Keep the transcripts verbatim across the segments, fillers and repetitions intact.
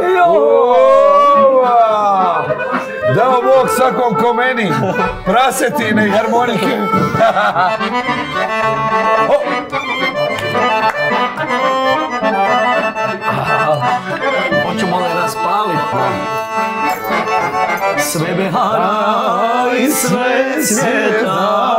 Dao Bog svakom ko meni, prasetine i harmonike. Hoćemo li nas paliti? Sve behara i sve svijeta.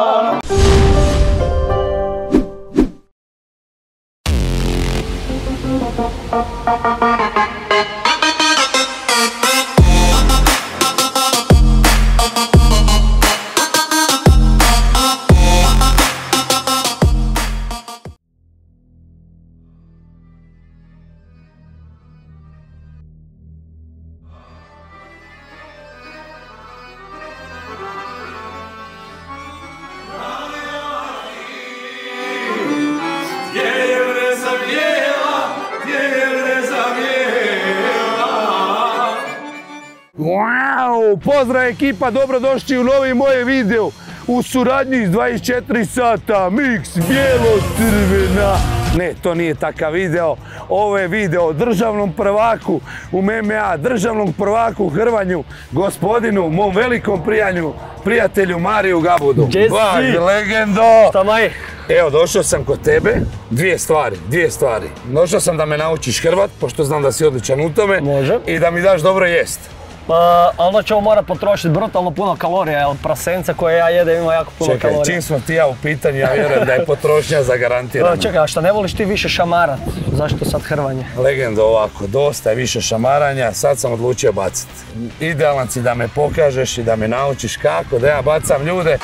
Wow, pozdrav ekipa, dobrodošli u novi moj video u suradnji s dvadeset četiri sata, Mix bijelo-crvena. Ne, to nije takav video, ovo je video o državnom prvaku u M M A, državnom prvaku u hrvanju, gospodinu, mom velikom prijanju, prijatelju Mariju Gabudu. Jesse! Legendo! Šta maj? Evo, došao sam kod tebe, dvije stvari, dvije stvari. Došao sam da me naučiš hrvat, pošto znam da si odličan u tome. Može. I da mi daš dobro jest. Pa, ali ćemo morat potrošiti brutalno puno kalorija, jer prasenca koje ja jedem ima jako puno Čekaj, kalorija. čim smo ti ja u pitanju, ja vjerujem da je potrošnja zagarantirana. Čekaj, a šta ne voliš ti više šamarat? Zašto sad hrvanje? Legendo, ovako, dosta je više šamaranja, sad sam odlučio baciti. Idealan si da me pokažeš i da me naučiš kako da ja bacam ljude.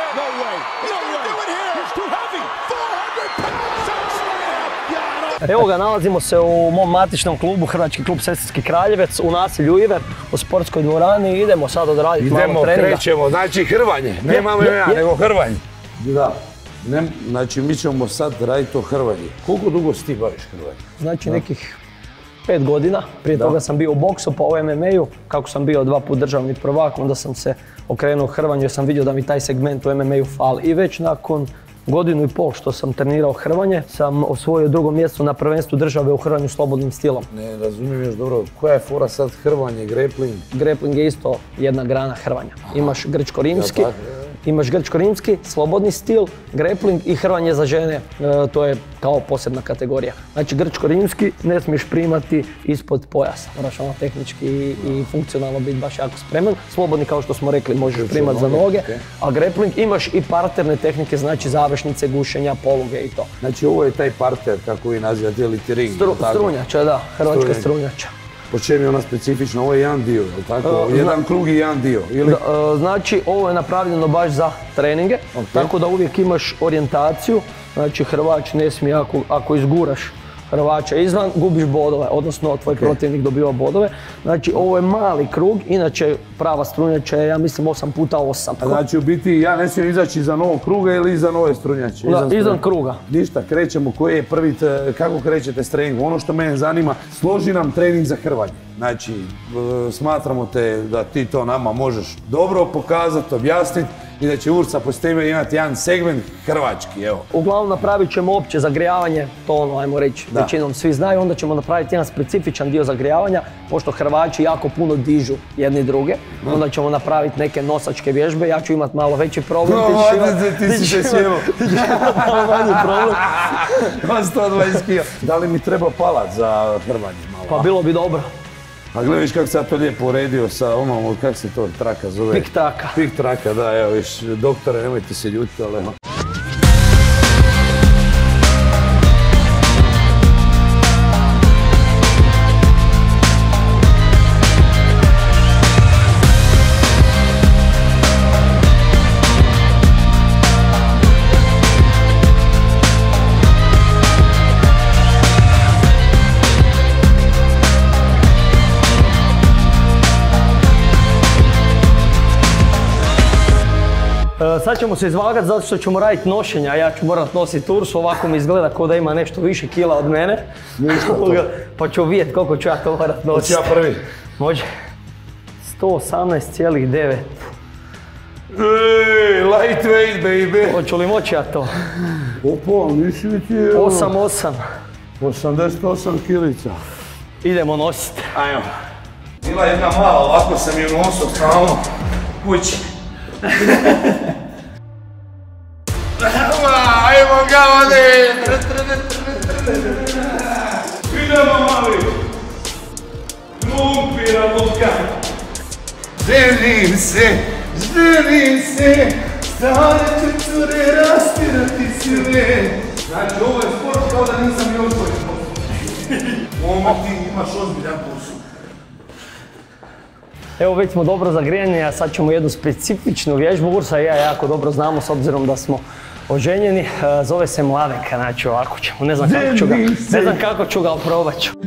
Evo ga, nalazimo se u mom matičnom klubu, Hrvački klub Sesvetski Kraljevec, u naselju Iver, u sportskoj dvorani i idemo sad odraditi malo treninga. Idemo, krećemo, znači hrvanje, nema me ja, nego hrvanje. Da, znači mi ćemo sad raditi to hrvanje. Koliko dugo si ti baviš hrvanje? Znači nekih pet godina, prije toga sam bio u boksu pa u M M A-u, kako sam bio dva put državni prvak, onda sam se okrenuo hrvanju jer sam vidio da mi taj segment u M M A-u fali. I već nakon godinu i pol što sam trenirao hrvanje, sam osvojio drugo mjesto na prvenstvu države u hrvanju slobodnim stilom. Ne razumijem još dobro, koja je fora sad hrvanje, grappling? Grappling je isto jedna grana hrvanja. Imaš grčko-rimski, imaš grčko-rimski, slobodni stil, grappling i hrvanje za žene, to je kao posebna kategorija. Znači grčko-rimski ne smiješ primati ispod pojasa, moraš ono tehnički i funkcionalno biti baš jako spreman. Slobodni, kao što smo rekli, možeš primati za noge, a grappling imaš i parterne tehnike, znači završnice, gušenja, poluge i to. Znači ovo je taj parter, kako vi nazivate, ili ti ring? Strunjača, da, hrvačka strunjača. Po čem je ona specifična? Ovo je jedan dio, je li tako? Jedan krug i jedan dio, ili? Znači, ovo je napravljeno baš za treninge, tako da uvijek imaš orijentaciju. Znači, hrvač ne smije, ako izguraš hrvača izvan, gubiš bodove, odnosno tvoj protivnik dobiva bodove. Znači, ovo je mali krug, inače prava strunjača je, ja mislim, osam puta osam. Znači, u biti, ja ne smijem izaći iza novog kruga ili iza nove strunjače? Da, izvan kruga. Ništa, krećemo, koji je prvi, kako krećete s treningom? Ono što mene zanima, složi nam trening za hrvanje. Znači, smatramo te da ti to nama možeš dobro pokazati, objasniti i da će Ursa poslije tebe imati jedan segment hrvački, evo. Uglavnom napravit ćemo opće zagrijavanje, to ono, ajmo reći, većinom svi znaju, onda ćemo napraviti jedan specifičan dio zagrijavanja, pošto Hrvači jako puno dižu jedni druge, onda ćemo napraviti neke nosačke vježbe, ja ću imati malo veći problem. Ti si se sjelo. Malo manji problem. sto dvadeset kila. Da li mi treba palat za hrvanje malo? Pa bilo bi dobro. A gledaš kako se ja to lijepo uredio sa onom, kako se to traka zove? Pik traka. Pik traka, da, evo viš, doktore, nemojte se ljutiti, ali evo. Sad ćemo se izvagati zato što ćemo raditi nošenja, ja ću morat nositi Ursu, ovako mi izgleda kao da ima nešto više kila od mene. Pa ću vidjeti koliko ću ja to morat nositi. Hoću ja prvi? Može. sto osamnaest zarez devet. Ej, lightweight, baby! Hoću li moći ja to? Opa, nisi li ti je... osam osam. osamdeset osam kilica. Idemo nositi. Ajmo. Bila jedna mala, ovako sam ju nosio stalno kući. Ajmo ga, vode! Idemo, mali! Lumpira, luka! Želim se, želim se, stane će cure raspirati sve. Znači, ovo je sport kao da nisam još svoj sport. Momak, ti imaš ozbiljan posao. Evo već smo dobro zagrijani, a sad ćemo jednu specifičnu vježbu. Ursa i ja jako dobro znamo s obzirom da smo oženjeni. Zove se Mladenka, znači ovako ćemo. Ne znam kako ću ga, ne znam kako ću ga, ali probat ću.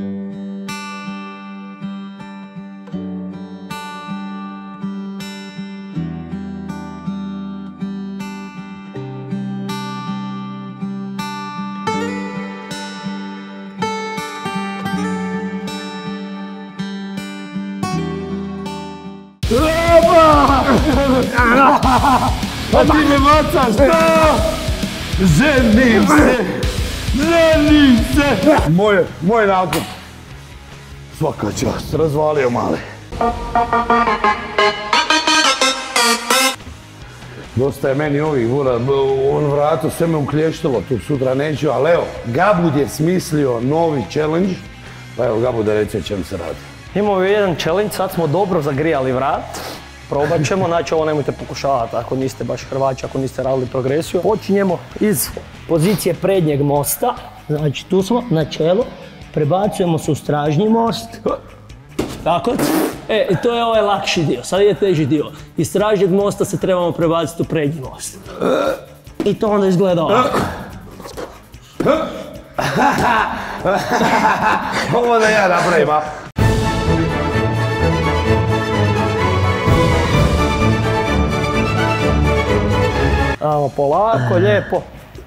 Pa ti me vacaš, šta? Ženim se! Ženim se! Moje, moj nakon. Svaka čast, razvalio mali. Dosta je meni ovih, on vratu, sve me uklještilo, tu sutra neću, ali evo, Gabud je smislio novi challenge, pa evo Gabude reci o čem se radi. Imamo jedan challenge, sad smo dobro zagrijali vrat. Probat ćemo, znači ovo nemojte pokušavati ako niste baš Hrvači, ako niste radili progresiju. Počinjemo iz pozicije prednjeg mosta, znači tu smo na čelu, prebacujemo se u stražnji most. Tako, e, i to je ovaj lakši dio, sad je teži dio. Iz stražnjeg mosta se trebamo prebaciti u prednji most. I to onda izgleda ovako. Ovo da ja napravim, a? Ajmo polako, lijepo.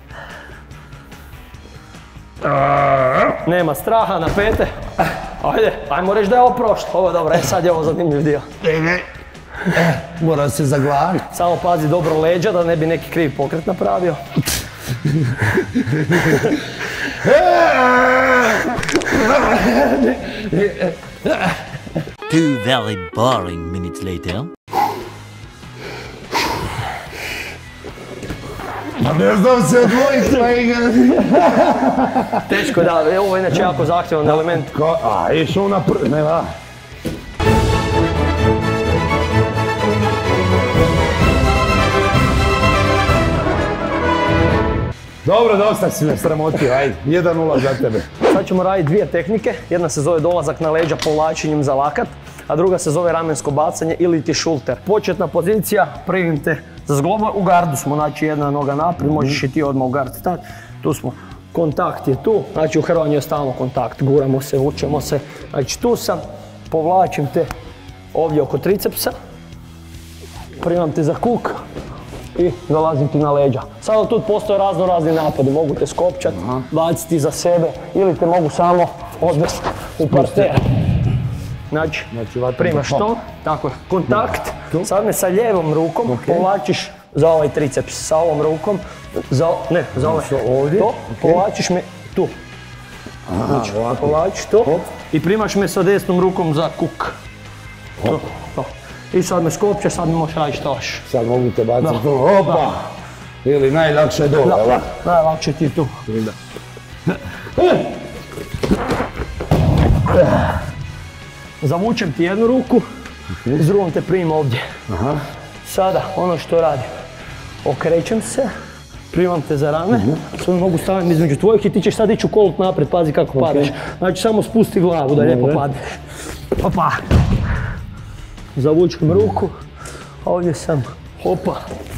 Nema straha, na pete. Ajde, ajmo reći da je ovo prošlo. Ovo je dobro, e sad je ovo zanimljiv dio. Mora se zaglaviti. Samo pazi dobro leđa da ne bi neki kriv pokret napravio. Two very boring minutes later. Ne znam se odvojiti. Teško je da, ovo je inače jako zahtjevan element. A, išao na prvi, ne da. Dobro, dosta si me sramotio, ajde, jedan nula za tebe. Sad ćemo raditi dvije tehnike, jedna se zove dolazak na leđa povlačenjem za lakat, a druga se zove ramensko bacanje ili ti šulter. Početna pozicija, primim te za zgloba, u gardu smo, znači jedna noga naprijed, možeš i ti odmah u gard stati. Tu smo, kontakt je tu, znači u hrvanju je stalno kontakt, guramo se, vučemo se. Znači tu sam, povlačim te ovdje oko tricepsa, primam te za kuk i dolazim ti na leđa. Sada tu postoje razno razni napadi, mogu te skopčati, baciti za sebe ili te mogu samo odvesti u parter. Znači, primaš to, tako je, kontakt, sad me sa lijevom rukom povlačiš za ovaj triceps, sa ovom rukom, za, ne, za ovaj, to, povlačiš me tu. Znači, povlačiš to i primaš me sa desnom rukom za kuk. To, to. I sad me skopčeš, sad mi možeš raditi što hoćeš. Sad mogu te baciti tu, opa! Ili najlakše dole, da, najlakše ti tu. Zavučem ti jednu ruku, s drugom te primim ovdje. Sada, ono što radim, okrećem se, primam te za rame, sad mogu staviti između tvojih i ti ćeš sad ići u kolut naprijed, pazi kako padeš. Znači samo spusti glavu da lijepo padneš. Opa! Zavučem ruku, ovdje sam, hopa.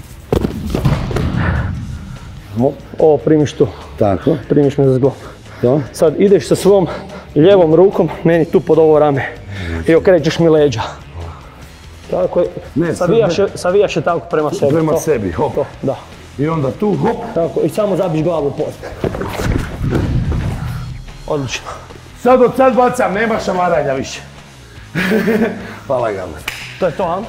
Ovo primiš tu, tako, primiš me za zglob. Sad ideš sa svom lijevom rukom, meni tu pod ovo rame i okrećeš mi leđa. Tako je, savijaš je tako prema sebi. Prema sebi, hop. Da. I onda tu, hop. Tako, i samo zabiš glavu poslije. Odlično. Sad od sad bacam, nema šamaranja više. Hvala Gabud. To je to, a?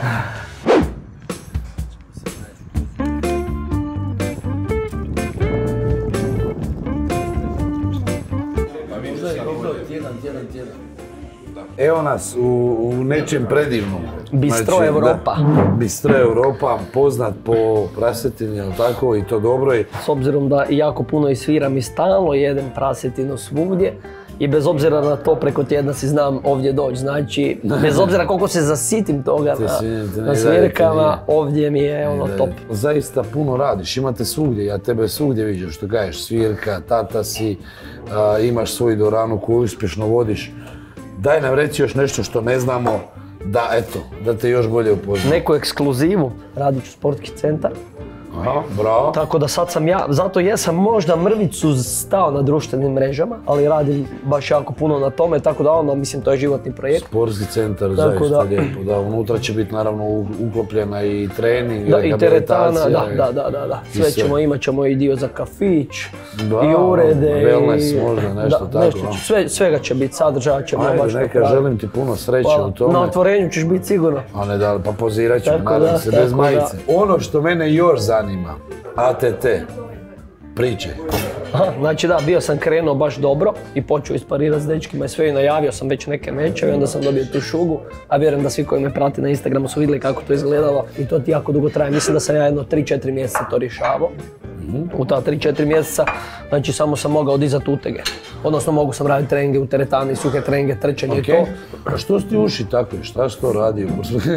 evo nas u, u nečem predivnom. Bistro Znači, Europa. Da, Bistro Europa, poznat po prasetini, jel tako, i to dobro je. S obzirom da jako puno i sviram i stalno jedem prasetinu svugdje i bez obzira na to preko tjedna si znam ovdje doći. Znači, bez obzira koliko se zasitim toga na, na svirkama, ovdje mi je ono top. Zaista puno radiš, imate svugdje, ja tebe svugdje vidim, što kažeš, svirka, tata si, a, imaš svoju doranu koju uspješno vodiš. Daj nam reci još nešto što ne znamo, da eto, da te još bolje upoznam. Neku ekskluzivu, radit ću sportski centar. Aha, bravo. Tako da sad sam ja, zato jesam možda mrvicu stao na društvenim mrežama, ali radim baš jako puno na tome, tako da ono, mislim, to je životni projekt. Sportski centar, zaista lijepo, da, unutra će biti naravno uklopljena i trening, da, i teretana, da, da, da, da, da. Sve ćemo, imat ćemo i dio za kafić, da, i urede, wellness, možda nešto da, tako. Nešto, sve, svega će biti, sadržaja ćemo Ajde, baš neka, želim ti puno sreće u tome. Na otvorenju ćeš biti sigurno. A ne da, pa pozirat ću, tako nadam da, se, bez majice. Da. Ono što mene još zanima, A T T, priče. Aha, znači da, bio sam krenuo baš dobro i počeo isparirati s dečkima i sve i najavio sam već neke mečeve i onda sam dobio tu šugu, a vjerujem da svi koji me prati na Instagramu su vidjeli kako to izgledalo i to ti jako dugo traje. Mislim da sam ja jedno tri četiri mjeseca to rješavao. U ta tri četiri mjeseca, znači samo sam mogao dizati utege. Odnosno mogu sam raditi treninge u teretani, suhe treninge, trčanje i okay. to. A što si ti uši takve? Šta si to radio?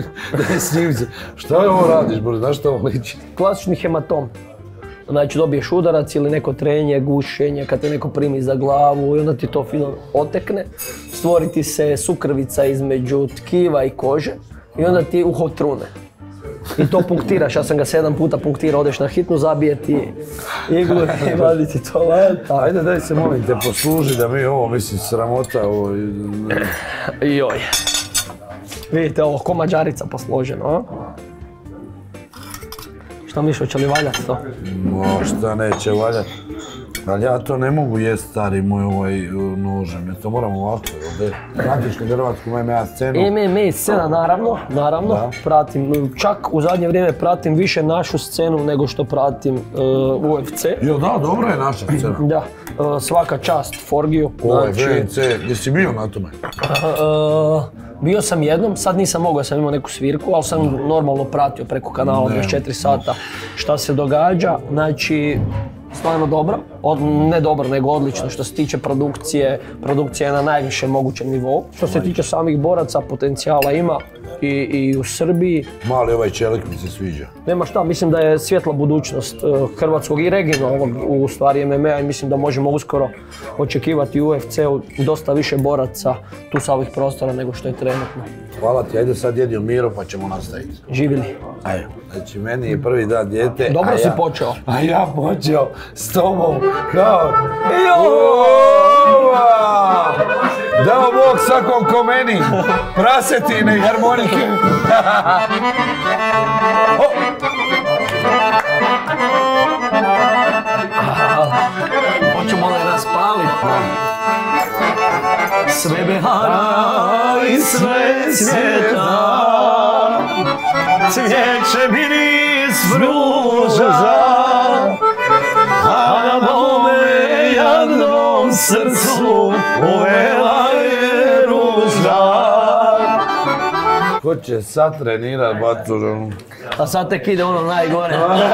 Šta je ovo radiš? Znaš što ovo liči? Klasični hematom. Znači dobiješ udarac ili neko trenje, gušenje, kad te neko primi za glavu i onda ti to fino otekne. Stvoriti se sukrvica između tkiva i kože i onda ti uho trune. I to punktiraš, ja sam ga sedam puta punktirao, odeš na hitnu, zabije ti iglu i vadi ti to van. Ajde daj se molim te posluži da mi ovo, mislim, sramota ovo... Joj. Vidite ovo, ko mađarica posloženo, a? Šta misliš, hoće li valjati to? Možda neće valjati. Ali ja to ne mogu jest, stari moj, ovaj nožem, ja to moram ovako, ovdje. Pratiš li hrvatsku M M A scenu? M M A scena, naravno, naravno, da. Pratim, čak u zadnje vrijeme pratim više našu scenu nego što pratim uh, U F C. Jo, da, dobro je naša scena. Da, uh, svaka čast Forgiju. Ovo znači, V N C, gdje si bio na tome? Uh, bio sam jednom, sad nisam mogao, ja sam imao neku svirku, ali sam normalno pratio preko kanala dvadeset četiri sata šta se događa. Znači, stvarno dobro, Od, ne dobro, nego odlično što se tiče produkcije, produkcija je na najvišem mogućem nivou. Što se tiče samih boraca, potencijala ima i, i u Srbiji. Mali ovaj čelik mi se sviđa. Nema šta, mislim da je svjetla budućnost hrvatskog i regionalnog u stvari M M A i mislim da možemo uskoro očekivati u U F C-u dosta više boraca tu sa ovih prostora nego što je trenutno. Hvala ti, ajde sad jedio Miro pa ćemo nastaviti. Živjeli. Ajde, znači meni je prvi dan dijete. Dobro si ja, počeo. A ja počeo s tobom kao... Dao Bog svakom ko meni, prasetine i harmonike. Hoćemo li raspaliti? Sve behara i sve svijeta, cvijeće miris ruža, a na mome jadnom srcu uvela je ruža. Ko će sad trenirat, Baturom? A sad tek ide ono najgore.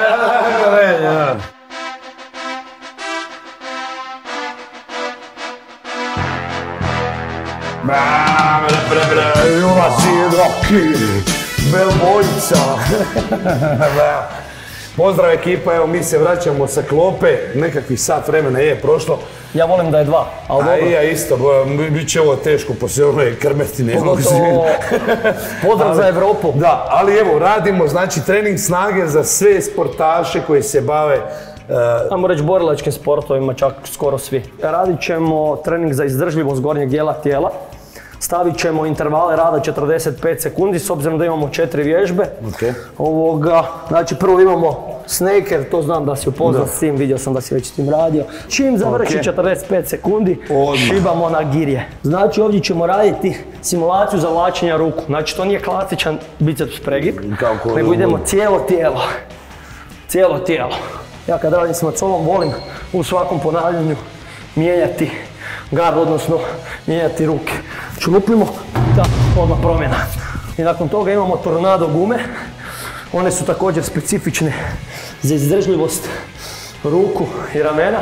Jonas Jedroki, Belbojica. Pozdrav ekipa, evo mi se vraćamo sa klope, nekakvih sat vremena je prošlo. Ja volim da je dva, ali dobro. A i ja isto, bit će ovo teško poslije ove krmeti, ne mogu se. Pozdrav za Evropu. Da, ali evo, radimo znači trening snage za sve sportaše koji se bave Ajmo reći borilačkim sportovima, čak skoro svi. Radit ćemo trening za izdržljivost gornjeg dijela tijela. Stavit ćemo intervale rada četrdeset pet sekundi s obzirom da imamo četiri vježbe. Okay. Ovoga, znači prvo imamo snaker, to znam da si upoznat s tim, vidio sam da si već s tim radio. Čim završi okay. četrdeset pet sekundi, odmah šibamo na girje. Znači ovdje ćemo raditi simulaciju zavlačenja ruku. Znači to nije klasičan biceps pregib, nego idemo cijelo tijelo. Cijelo tijelo. Ja kad radim s macolom volim u svakom ponavljanju mijenjati gard, odnosno mijenjati ruke. Znači lupimo, da, odmah promjena. I nakon toga imamo tornado gume. One su također specifične za izdržljivost ruku i ramena.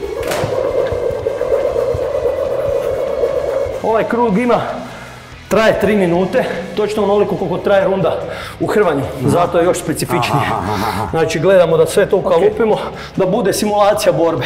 Ovaj krug ima, traje tri minute, točno onoliko koliko traje runda u hrvanju, zato je još specifičnije. Znači gledamo da sve to ukalupimo, da bude simulacija borbe.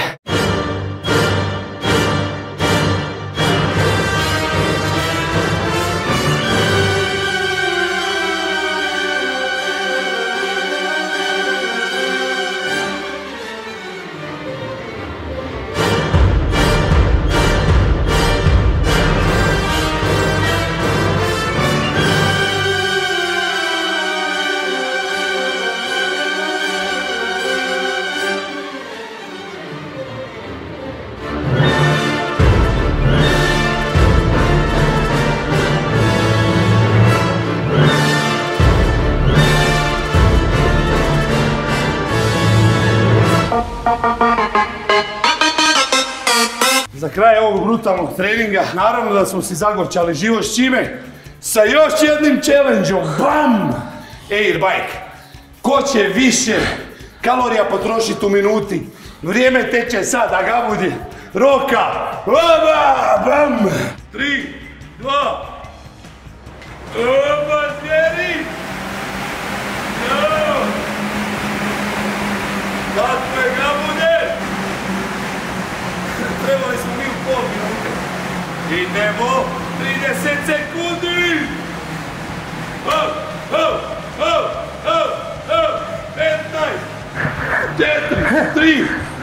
Za kraj ovog brutalnog treninga, naravno da smo si zagorčali život, s čime? Sa još jednim challenge-om, bam! Airbike. Ko će više kalorija potrošiti u minuti? Vrijeme teče sad, a ga budi. Roka! Oba! Bam! Tri, dva... Oba, zvijeri! No! Kako je ga bude? Trebali smo mi u pol minute. Idemo, trideset sekundi. Hop, hop, hop, hop, hop, petnaest, četiri, tri.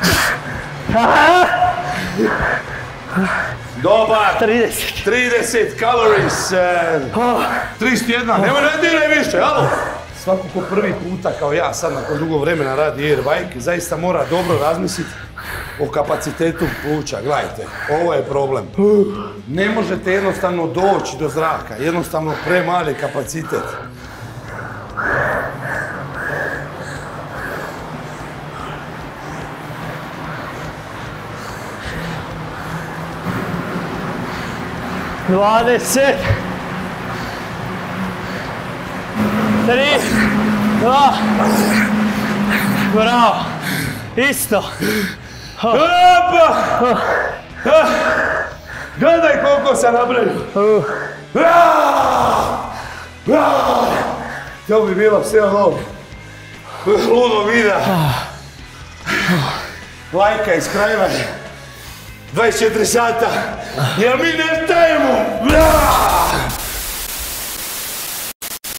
Dobar. trideset. trideset calories. trideset jedan. Nemoj ne diraj više, alo. Svako ko prvi puta kao ja sad nakon dugo vremena radi airbike, zaista mora dobro razmisliti o kapacitetu pluća. Gledajte, ovo je problem. Ne možete jednostavno doći do zraka, jednostavno premali kapacitet. dvadeset. Tri. Dva. Bravo. Isto. Opa! Gledaj koliko sam napravio. To bi bilo sve ono ludo videa. Lajka iz krajeva. dvadeset četiri sata. Jer mi ne stajemo.